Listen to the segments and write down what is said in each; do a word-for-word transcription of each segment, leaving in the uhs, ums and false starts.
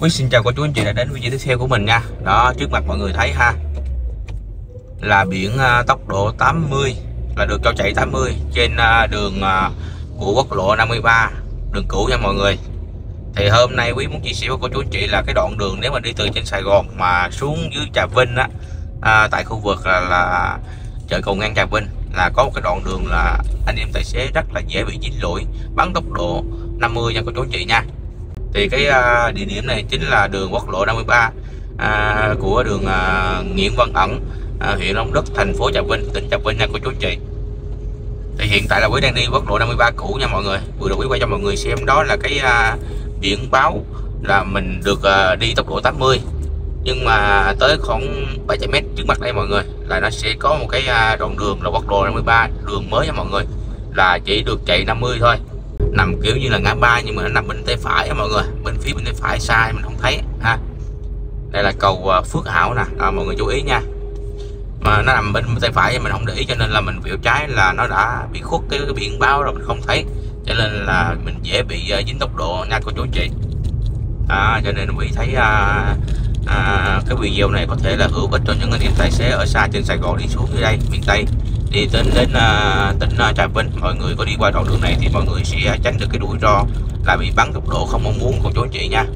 Quý xin chào cô chú anh chị đã đến video tiếp theo của mình nha. Đó, trước mặt mọi người thấy ha, là biển uh, tốc độ tám mươi, là được cho chạy tám mươi trên uh, đường uh, của quốc lộ năm mươi ba, đường cũ nha mọi người. Thì hôm nay quý muốn chia sẻ với cô chú anh chị là cái đoạn đường nếu mà đi từ trên Sài Gòn mà xuống dưới Trà Vinh á, à, tại khu vực là, là chợ cầu ngang Trà Vinh, là có một cái đoạn đường là anh em tài xế rất là dễ bị dính lỗi bắn tốc độ năm mươi nha cô chú anh chị nha. Thì cái uh, địa điểm này chính là đường quốc lộ năm mươi ba uh, của đường uh, Nguyễn Văn Ẩn, uh, huyện Long Đức, thành phố Trà Vinh, tỉnh Trà Vinh nha cô chú anh chị. Thì hiện tại là quý đang đi quốc lộ năm mươi ba cũ nha mọi người. Vừa rồi quý quay cho mọi người xem đó là cái uh, biển báo là mình được uh, đi tốc độ tám mươi, nhưng mà tới khoảng bảy trăm mét trước mặt đây mọi người là nó sẽ có một cái uh, đoạn đường là quốc lộ năm mươi ba, đường mới nha mọi người, là chỉ được chạy năm mươi thôi, nằm kiểu như là ngã ba nhưng mà nó nằm bên tay phải á mọi người, bên phía bên tay phải sai mình không thấy ha. Đây là cầu Phước Hảo nè, à, mọi người chú ý nha, mà nó nằm bên tay phải mình không để ý cho nên là mình vẹo trái là nó đã bị khuất cái, cái biển báo rồi mình không thấy, cho nên là mình dễ bị uh, dính tốc độ nha cô chú chị. À, cho nên quý thấy uh, uh, cái video này có thể là hữu ích cho những anh em tài xế ở xa trên Sài Gòn đi xuống dưới đây miền Tây đi đến đến uh, tỉnh uh, Trà Vinh. Mọi người có đi qua đoạn đường này thì mọi người sẽ tránh được cái rủi ro là bị bắn tốc độ không mong muốn của chú anh chị nha.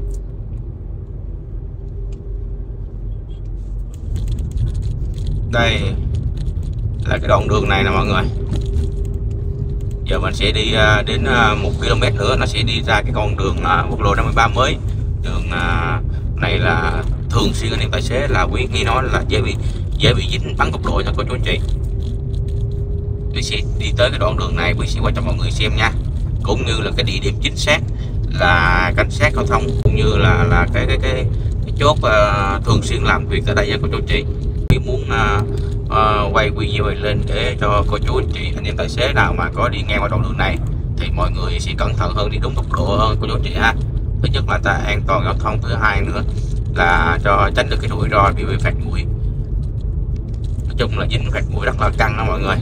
Đây là cái đoạn đường này nè mọi người. Giờ mình sẽ đi uh, đến uh, một ki lô mét nữa nó sẽ đi ra cái con đường uh, quốc lộ năm mươi ba mới. Đường uh, này là thường xuyên anh em tài xế là quý nghe nói là dễ bị dễ bị dính bắn tốc độ cho cô chú anh chị. Quý sẽ đi tới cái đoạn đường này, quý sẽ quay cho mọi người xem nha, cũng như là cái địa điểm chính xác là cảnh sát giao thông cũng như là là cái cái cái, cái chốt uh, thường xuyên làm việc tại đây nha cô chú anh chị. Quý muốn uh, uh, quay video này lên để cho cô chú anh chị anh em tài xế nào mà có đi ngang qua đoạn đường này thì mọi người sẽ cẩn thận hơn, đi đúng tốc độ hơn cô chú anh chị ha. Thứ nhất là ta an toàn giao thông, thứ hai nữa là cho tránh được cái rủi ro bị phạt nguội. Nói chung là dính phạt nguội rất là căng đó mọi người.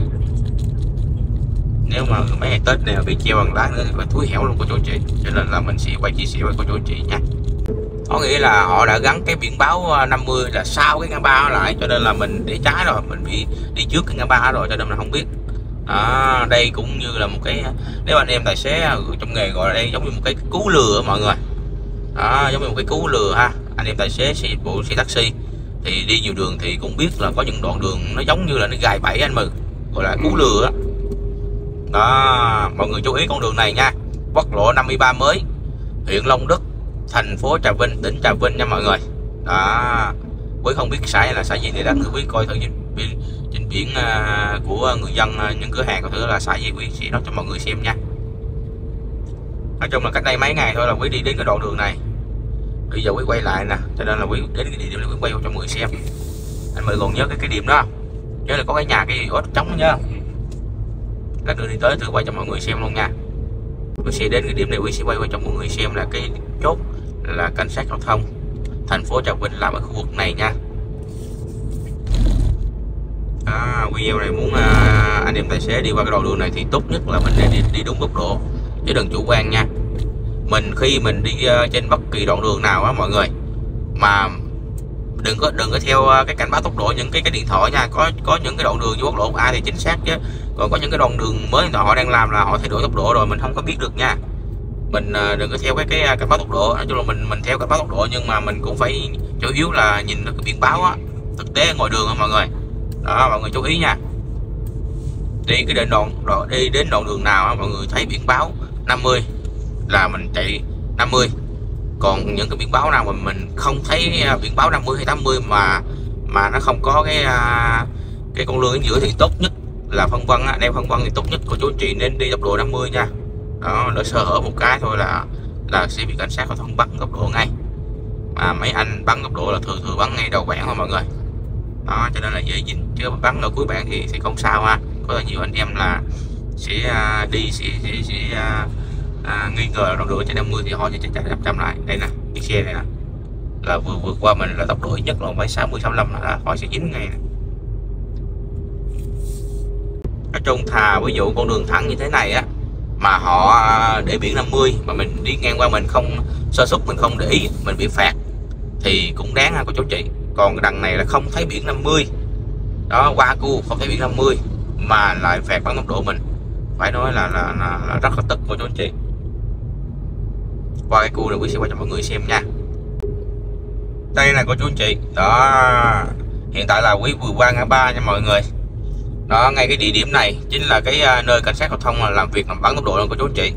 Nếu mà mấy ngày Tết này bị treo bằng đá nữa thì phải thúi hẻo luôn cô chú chị, cho nên là mình sẽ quay chia sẻ với cô chú chị nha. Có nghĩa là họ đã gắn cái biển báo năm mươi là sau cái ngã ba lại, cho nên là mình để trái rồi, mình bị đi trước cái ngã ba rồi cho nên mình không biết. À, đây cũng như là một cái, nếu anh em tài xế trong nghề gọi là đây giống như một cái cú lừa mọi người. Đó, giống như một cái cú lừa ha. Anh em tài xế xe bộ xe taxi thì đi nhiều đường thì cũng biết là có những đoạn đường nó giống như là nó gài bẫy anh Mừng, gọi là cú lừa đó. Đó, mọi người chú ý con đường này nha, quốc lộ năm mươi ba mới, huyện Long Đức, thành phố Trà Vinh, tỉnh Trà Vinh nha mọi người. Đó, quý không biết sai là sai gì thì đáng quý coi thử trên, trên biển uh, của người dân, uh, những cửa hàng có thứ là sai gì quý sẽ nói cho mọi người xem nha. Nói chung là cách đây mấy ngày thôi là quý đi đến cái đoạn đường này, bây giờ quý quay lại nè, cho nên là quý đến cái địa điểm này quý quay cho mọi người xem. Anh mọi người còn nhớ cái cái điểm đó không? Nhớ là có cái nhà cái gì đó trống nhá, là đưa đi tới thử quay cho mọi người xem luôn nha. Quý sẽ đến cái điểm này quý sẽ quay, quay cho mọi người xem là cái chốt là cảnh sát giao thông thành phố Trà Vinh làm ở khu vực này nha. À, video này muốn à, anh em tài xế đi qua cái đoạn đường này thì tốt nhất là mình nên đi, đi đúng tốc độ chứ đừng chủ quan nha. Mình khi mình đi uh, trên bất kỳ đoạn đường nào á mọi người, mà đừng có đừng có theo uh, cái cảnh báo tốc độ những cái cái điện thoại nha. Có có những cái đoạn đường như quốc lộ A thì chính xác chứ, còn có những cái đoạn đường mới họ đang làm là họ thay đổi tốc độ rồi mình không có biết được nha. Mình uh, đừng có theo cái cái cảnh báo tốc độ. Nói chung là mình mình theo cảnh báo tốc độ nhưng mà mình cũng phải chủ yếu là nhìn được cái biển báo á, thực tế ngoài đường á mọi người. Đó, mọi người chú ý nha. Đi cái đến đoạn, đoạn đi đến đoạn đường nào á mọi người thấy biển báo năm mươi là mình chạy năm mươi, còn những cái biển báo nào mà mình không thấy biển báo năm mươi hay tám mươi mà mà nó không có cái cái con lương ở giữa thì tốt nhất là phân vân á, đeo phân vân thì tốt nhất của chú chị nên đi tốc độ năm mươi nha. Đó, đỡ sơ hở một cái thôi là là sẽ bị cảnh sát giao thông bắn tốc độ ngay, mà mấy anh bắn tốc độ là thường thường bắn ngay đầu bảng thôi mọi người. Đó, cho nên là dễ dính, chứ bắn ở cuối bảng thì thì không sao ha. Có nhiều anh em là sẽ uh, đi sẽ, sẽ, sẽ uh, uh, nghi ngờ đoạn đường trên năm mươi thì họ sẽ chạy năm trăm lại. Đây nè, cái xe này nè là vừa vượt qua mình là tốc độ nhất là phải sáu mươi sáu mươi lăm là họ sẽ dính ngay. Nói chung thà ví dụ con đường thẳng như thế này á mà họ để biển năm mươi mà mình đi ngang qua mình không sơ suất, mình không để ý, mình bị phạt thì cũng đáng ha cô chú chị. Còn cái đằng này là không thấy biển năm mươi đó, qua cu không thấy biển năm mươi mà lại phạt bắn tốc độ mình, phải nói là là, là, là rất là tức cô chú chị. Qua cái cu này quý sẽ quay cho mọi người xem nha. Đây là cô chú chị đó, hiện tại là quý vừa qua ngã ba nha mọi người. Đó, ngay cái địa điểm này chính là cái nơi cảnh sát giao thông làm việc làm bắn tốc độ đó cô chú chị.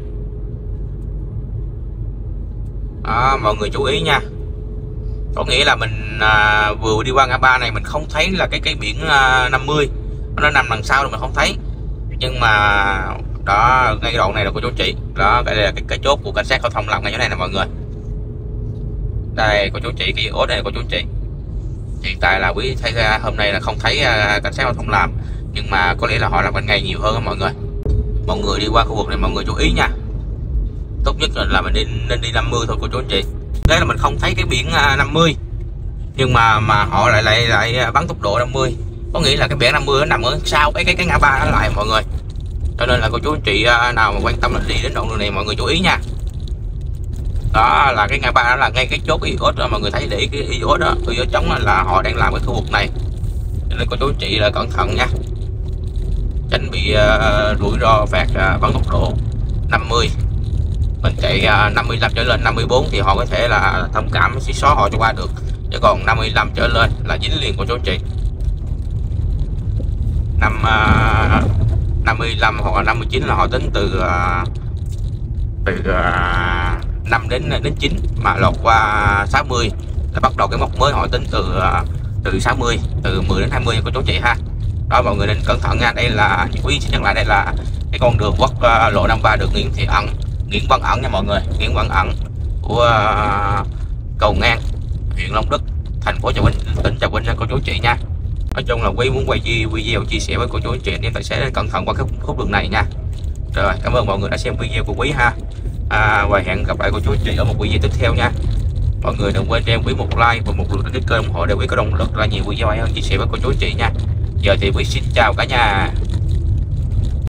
Đó, mọi người chú ý nha. Có nghĩa là mình à, vừa đi qua ngã ba này mình không thấy là cái cái biển à, năm mươi nó nằm đằng sau rồi mình không thấy, nhưng mà đó ngay cái đoạn này là cô chú chị. Đó, đây là cái, cái chốt của cảnh sát giao thông làm ngay chỗ này nè mọi người. Đây cô chú chị, cái ốt này cô chú chị. Hiện tại là quý thấy ra hôm nay là không thấy uh, cảnh sát giao thông làm, nhưng mà có lẽ là họ làm ban ngày nhiều hơn đó mọi người. Mọi người đi qua khu vực này mọi người chú ý nha. Tốt nhất là mình đi nên đi năm mươi thôi cô chú chị. Đấy là mình không thấy cái biển uh, năm mươi, nhưng mà mà họ lại lại lại bắn tốc độ năm mươi. Có nghĩa là cái biển năm mươi nó nằm ở sau cái cái cái ngã ba đó lại mọi người. Cho nên là cô chú chị uh, nào mà quan tâm là đi đến đoạn đường này mọi người chú ý nha. Đó là cái ngã ba đó là ngay cái chốt iốt đó, mọi người thấy để cái iốt đó, iốt trống là họ đang làm cái khu vực này, cho nên cô chú chị là cẩn thận nha, tránh bị uh, rủi ro phạt uh, bắn tốc độ năm mươi. Mình chạy uh, năm mươi lăm trở lên, năm mươi bốn thì họ có thể là thông cảm xí xóa họ cho qua được, chứ còn năm mươi lăm trở lên là dính liền cô chú chị. Năm uh, năm mươi lăm hoặc là năm mươi chín là họ tính từ uh, từ uh, năm đến đến chín, mà lọt qua sáu mươi là bắt đầu cái mốc mới họ tính từ từ sáu mươi, từ mười đến hai mươi của chú chị ha. Đó mọi người nên cẩn thận nha. Đây là quý xin nhắc lại, đây là cái con đường quốc uh, lộ năm ba đường Nguyễn Thị Ẩn, Nguyễn Văn Ẩn nha mọi người, Nguyễn Văn Ẩn của uh, Cầu Ngang, huyện Long Đức, thành phố Trà Vinh, tỉnh Trà Vinh nha cô chú chị nha. Nói chung là quý muốn quay video chia sẻ với cô chú chị nên tài xế nên cẩn thận qua cái khúc đường này nha. Rồi, cảm ơn mọi người đã xem video của quý ha. À, và hẹn gặp lại cô chú chị ở một video tiếp theo nha. Mọi người đừng quên cho em quý một like và một lượt đăng ký kênh ủng hộ để quý có động lực ra nhiều video hay hơn chia sẻ với cô chú chị nha. Giờ thì quý xin chào cả nhà.